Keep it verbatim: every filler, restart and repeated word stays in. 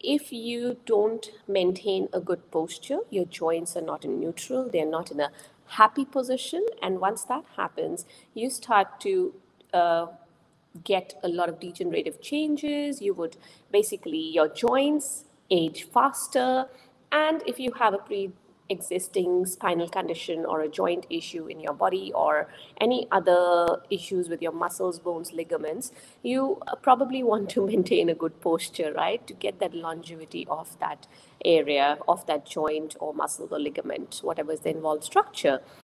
if you don't maintain a good posture, your joints are not in neutral, they're not in a happy position. And once that happens, you start to uh, get a lot of degenerative changes. You would basically, your joints age faster. And if you have a pre existing spinal condition or a joint issue in your body or any other issues with your muscles, bones, ligaments, you uh, probably want to maintain a good posture, right? To get that longevity of that area, of that joint or muscle or ligament, whatever is the involved structure.